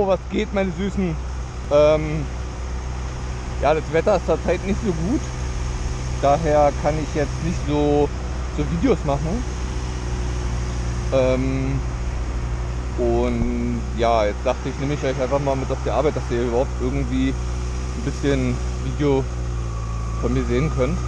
was geht, meine Süßen. Ja, das Wetter ist zurzeit nicht so gut. Daher kann ich jetzt nicht so Videos machen. Und ja, jetzt dachte ich, nehme ich euch einfach mal mit auf die Arbeit, dass ihr überhaupt irgendwie ein bisschen Video von mir sehen könnt.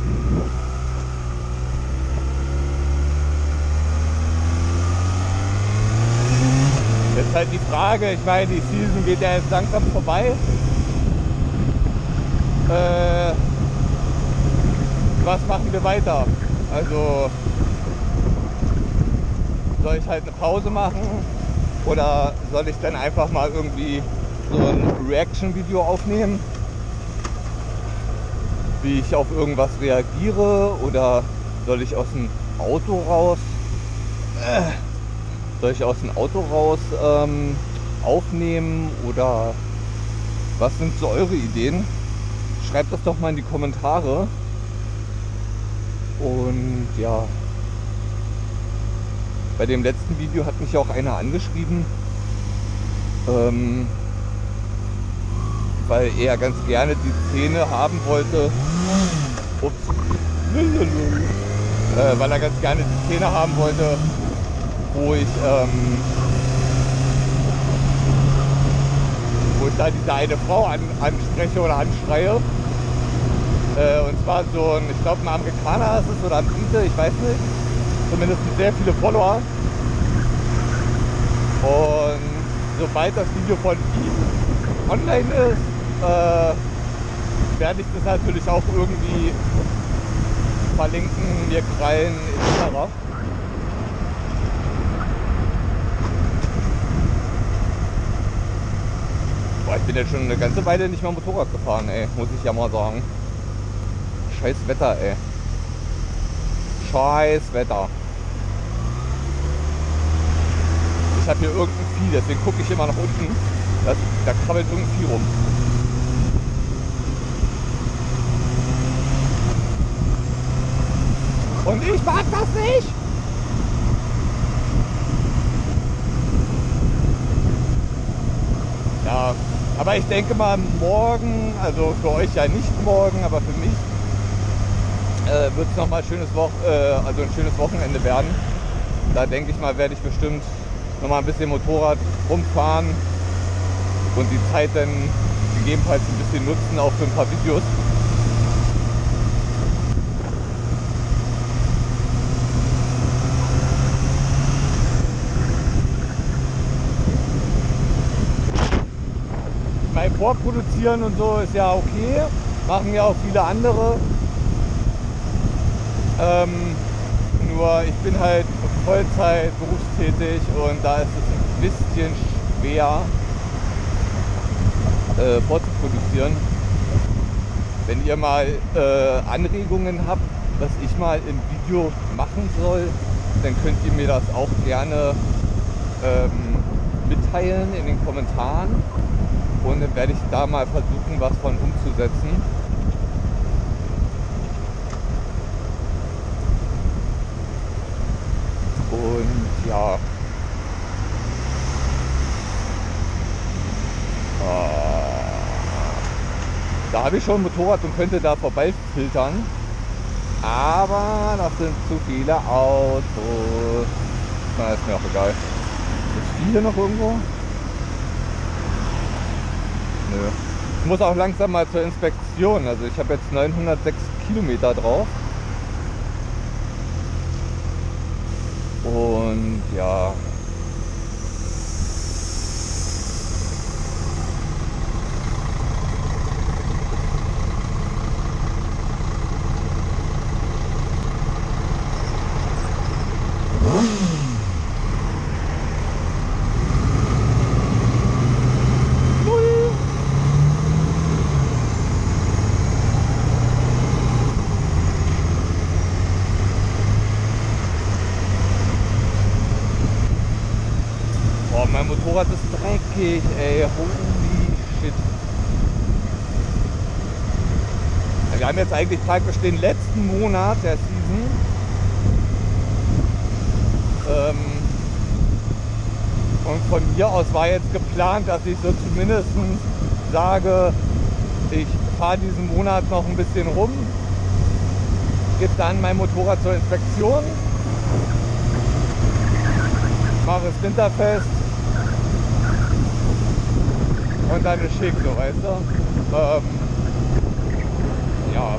Jetzt halt die Frage, ich meine, die Season geht ja jetzt langsam vorbei. Was machen wir weiter? Also soll ich halt eine Pause machen oder soll ich dann einfach mal irgendwie so ein Reaction-Video aufnehmen, wie ich auf irgendwas reagiere, oder soll ich aus dem Auto raus aufnehmen, oder was sind so eure Ideen? Schreibt das doch mal in die Kommentare. Und ja, bei dem letzten Video hat mich auch einer angeschrieben, weil er ganz gerne die Szene haben wollte. Weil er ganz gerne die Szene haben wollte, wo ich da diese eine Frau anspreche oder anschreie. Und zwar so ein, ich glaube, ein Amerikaner ist es oder ein Brite, ich weiß nicht. Zumindest mit sehr viele Follower. Und sobald das Video von ihm online ist, werde ich das natürlich auch irgendwie verlinken, mir krallen etc. Boah, ich bin jetzt schon eine ganze Weile nicht mehr Motorrad gefahren, ey, muss ich ja mal sagen. Scheiß Wetter, ey. Scheiß Wetter. Ich habe hier irgendein Vieh, deswegen gucke ich immer nach unten. Da krabbelt irgendein Vieh rum. Und ich mag das nicht! Ja, aber ich denke mal morgen, also für euch ja nicht morgen, aber für mich wird es nochmal ein schönes Wochenende werden. Da denke ich mal, werde ich bestimmt nochmal ein bisschen Motorrad rumfahren und die Zeit dann gegebenenfalls ein bisschen nutzen, auch für ein paar Videos. Bei Vorproduzieren und so ist ja okay, machen ja auch viele andere. Nur ich bin halt Vollzeit berufstätig und da ist es ein bisschen schwer vorzuproduzieren. Wenn ihr mal Anregungen habt, was ich mal im Video machen soll, dann könnt ihr mir das auch gerne mitteilen in den Kommentaren und dann werde ich da mal versuchen, was von umzusetzen. Und ja, da habe ich schon ein Motorrad und könnte da vorbei filtern, aber das sind zu viele Autos. Na, ist mir auch egal. Ist viel hier noch irgendwo? Nö. Ich muss auch langsam mal zur Inspektion. Also ich habe jetzt 906 Kilometer drauf. Und ja. Mein Motorrad ist dreckig, ey, holy shit. Wir haben jetzt eigentlich praktisch den letzten Monat der Season. Und von mir aus war jetzt geplant, dass ich so zumindest sage, ich fahre diesen Monat noch ein bisschen rum, gebe dann mein Motorrad zur Inspektion, mache es winterfest und dann ist schick, so, weißt du. Ja.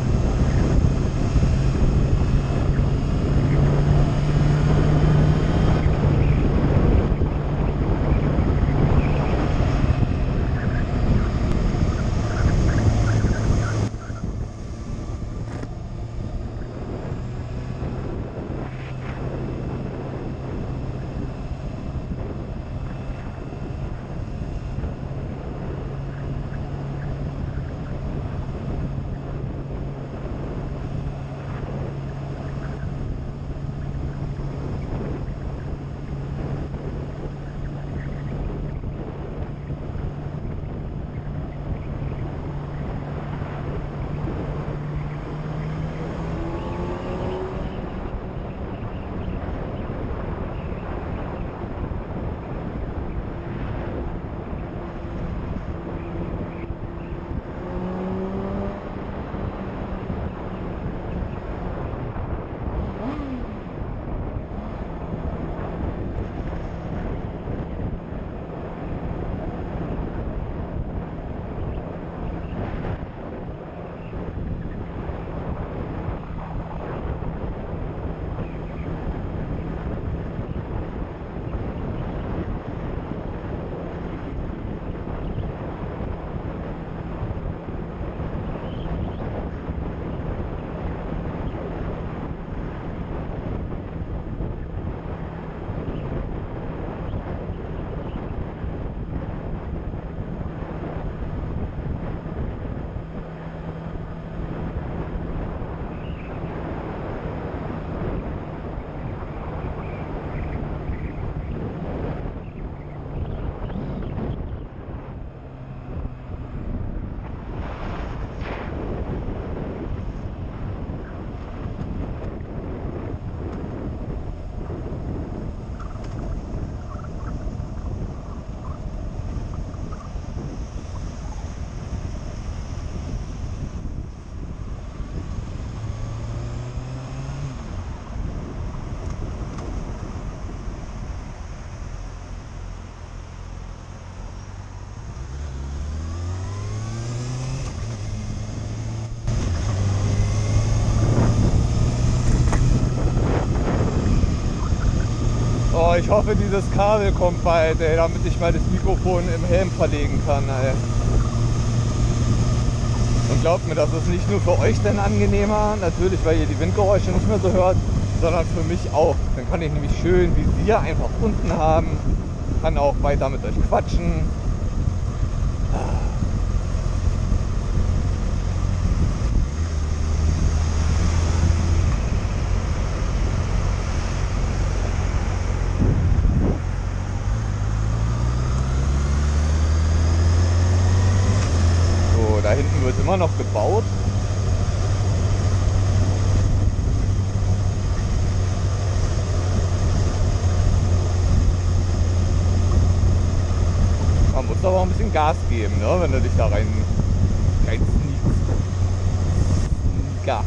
Oh, ich hoffe, dieses Kabel kommt bald, ey, damit ich mal das Mikrofon im Helm verlegen kann. Ey. Und glaubt mir, das ist nicht nur für euch denn angenehmer, natürlich, weil ihr die Windgeräusche nicht mehr so hört, sondern für mich auch. Dann kann ich nämlich schön Visier einfach unten haben, kann auch weiter mit euch quatschen. Da hinten wird immer noch gebaut. Man muss aber auch ein bisschen Gas geben, ne, wenn du dich da rein sneakst. Ja.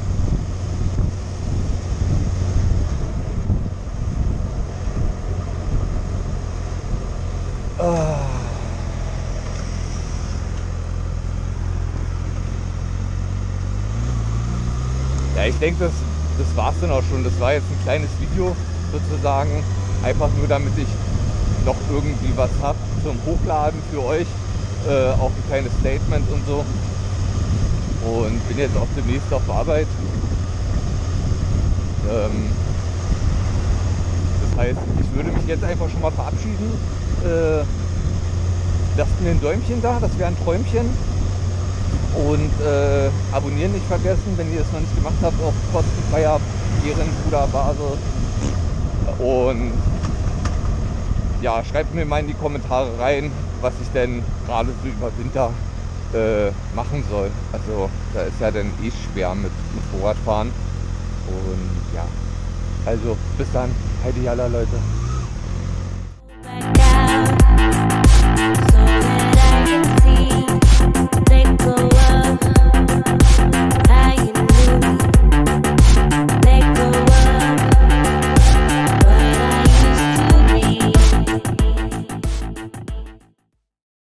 Ja, ich denke, das war es dann auch schon. Das war jetzt ein kleines Video sozusagen. Einfach nur, damit ich noch irgendwie was habe zum Hochladen für euch. Auch ein kleines Statement und so. Und bin jetzt auch demnächst auf Arbeit. Das heißt, ich würde mich jetzt einfach schon mal verabschieden. Lasst mir ein Däumchen da, das wäre ein Träumchen. Und abonnieren nicht vergessen, wenn ihr es noch nicht gemacht habt, auf kostenfreier Ehrenbruder-Basis. Und ja, schreibt mir mal in die Kommentare rein, was ich denn gerade so über Winter machen soll. Also da ist ja dann eh schwer mit Motorradfahren. Und ja, also bis dann. Heidi Jalla, Leute. physical love.